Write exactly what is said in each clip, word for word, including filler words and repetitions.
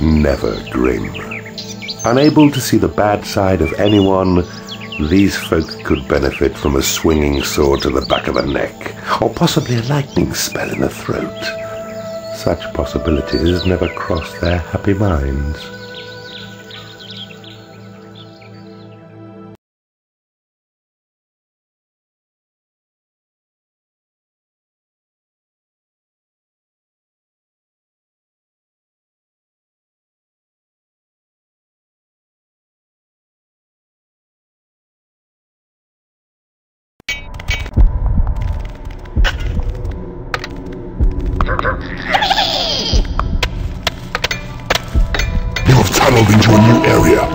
never grim. Unable to see the bad side of anyone, these folk could benefit from a swinging sword to the back of the neck, or possibly a lightning spell in the throat. Such possibilities never crossed their happy minds. You have tunneled into a new area.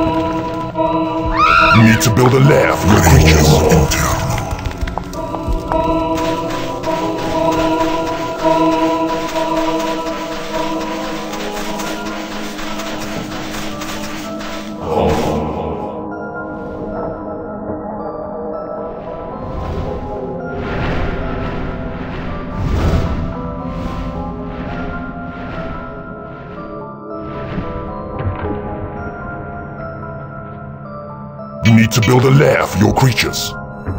You need to build a lair for your creatures. You need to build a lair for your creatures.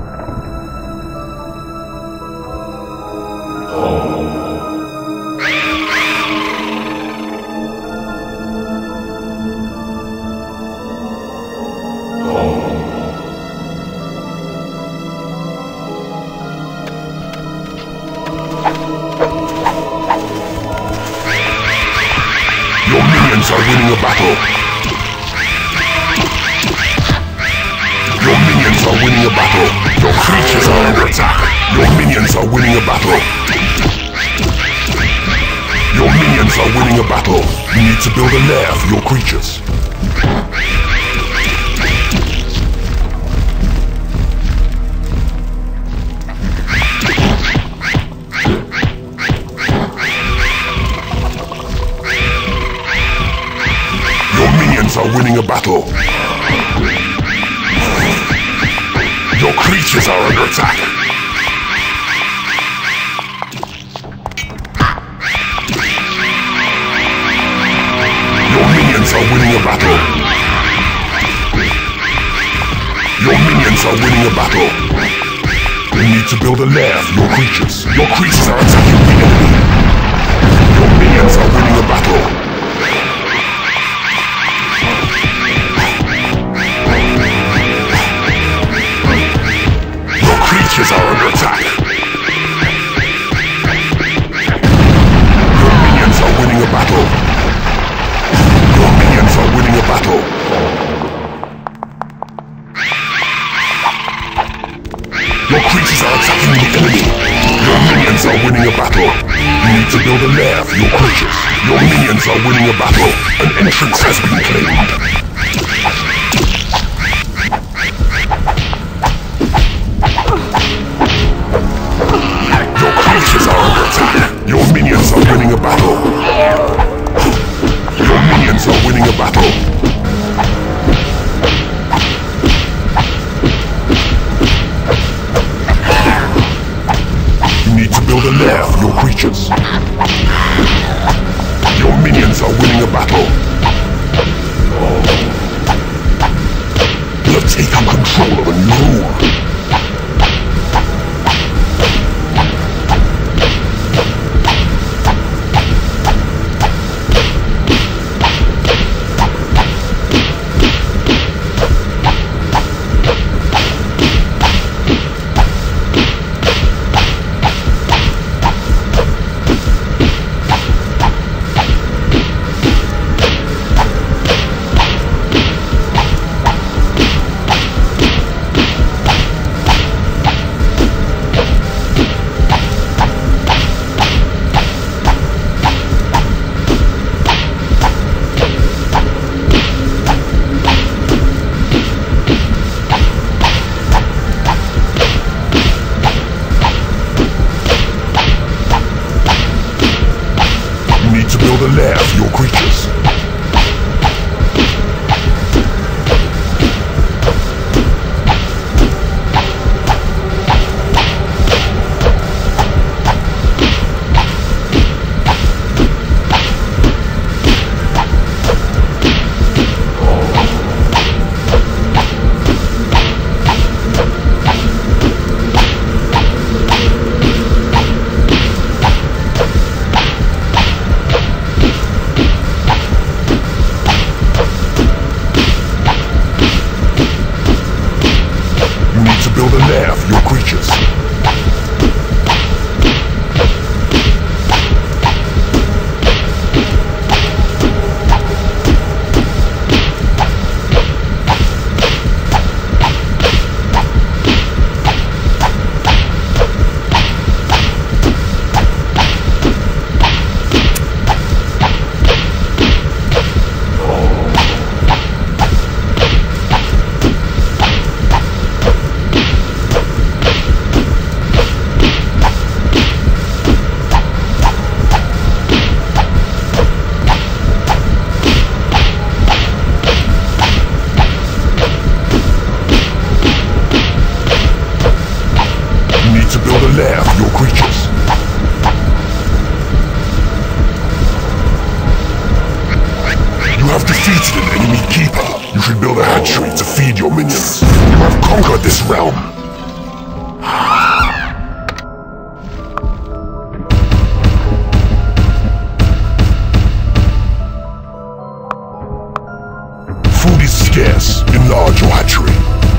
Your minions are winning a battle. Your minions are winning a battle. Your creatures are under attack. Your minions are winning a battle. Your minions are winning a battle. You need to build a lair for your creatures. Your minions are winning a battle. Your creatures are under attack. Your minions are winning a battle. Your minions are winning a battle. You need to build a lair for your creatures. Your creatures are attacking the enemy. Your minions are winning a battle. Creatures are under attack. Your minions are winning a battle. Your minions are winning a battle. Your creatures are attacking the enemy. Your minions are winning a battle. You need to build a lair for your creatures. Your minions are winning a battle. An entrance has been claimed. Your minions are winning a battle. Your minions are winning a battle. You need to build a lair for your creatures. Your minions are winning a battle. You have taken control of a new room. a lair for your creatures. Lair for your creatures. You have defeated an enemy keeper. You should build a hatchery to feed your minions. You have conquered this realm. Food is scarce. Enlarge your hatchery.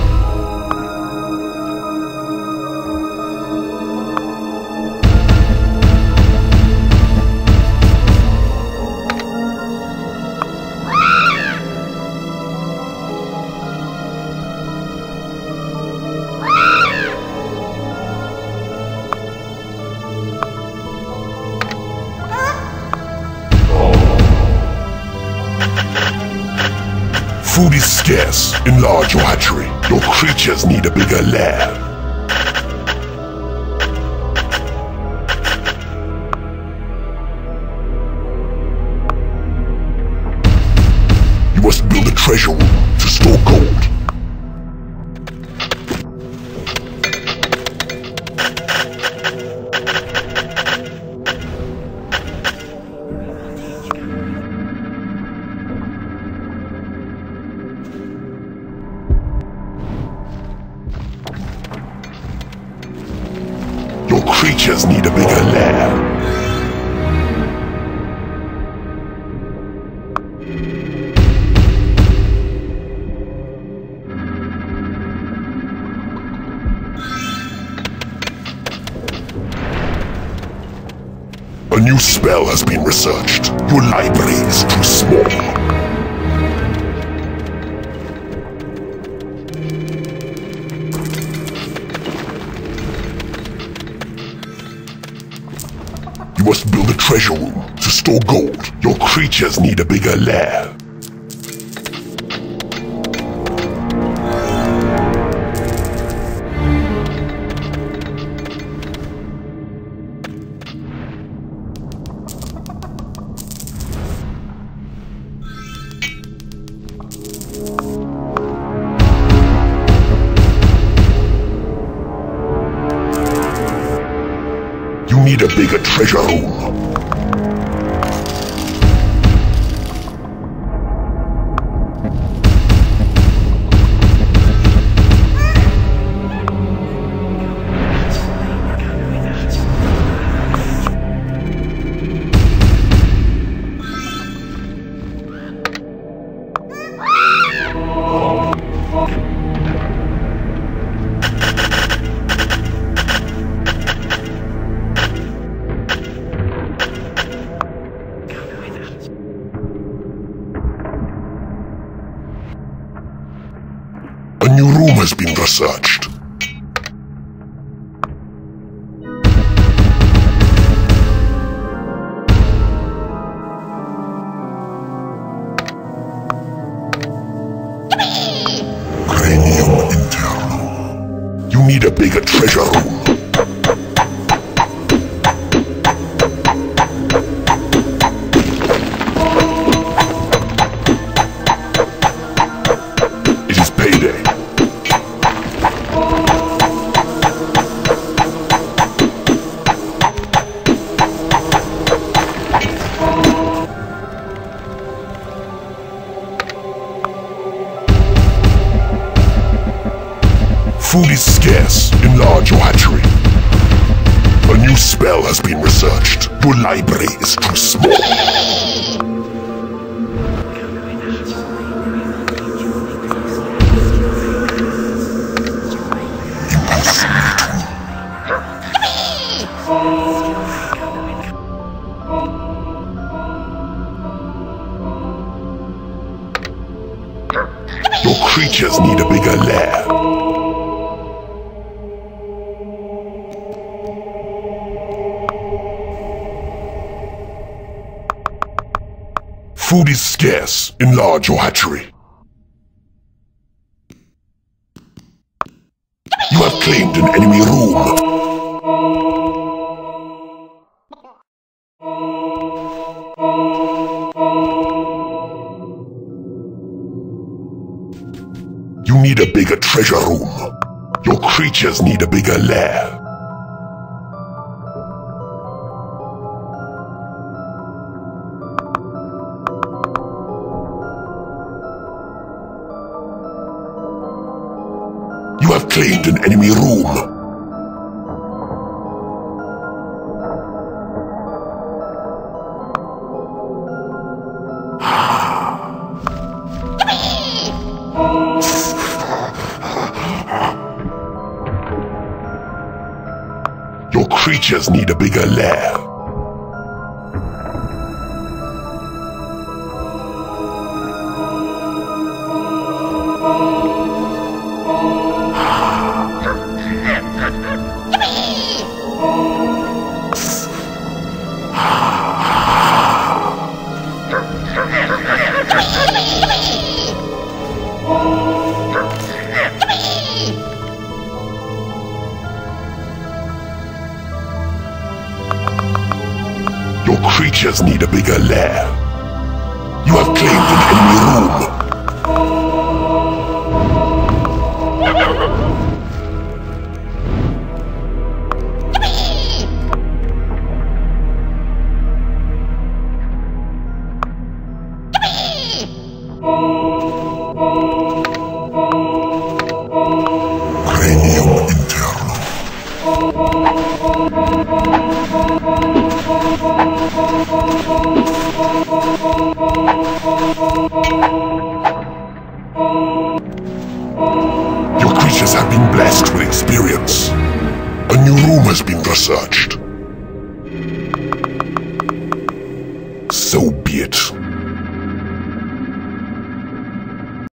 Food is scarce. Enlarge your hatchery. Your creatures need a bigger lair. You must build a treasure room to store gold. Your creatures need a bigger lair. A new spell has been researched. Your library is too small. You must build a treasure room to store gold. Your creatures need a bigger lair. You need a bigger treasure room. A new room has been researched. Cranium internal. You need a bigger treasure room. It is payday. Food is scarce. Enlarge your hatchery. A new spell has been researched. Your library is too small. You Food is scarce. Enlarge your hatchery. You have claimed an enemy room. You need a bigger treasure room. Your creatures need a bigger lair. You have claimed an enemy room. Your creatures need a bigger lair. Your creatures need a bigger lair. You have claimed an enemy room. Cranium interno. Your creatures have been blessed with experience. A new room has been researched. So be it.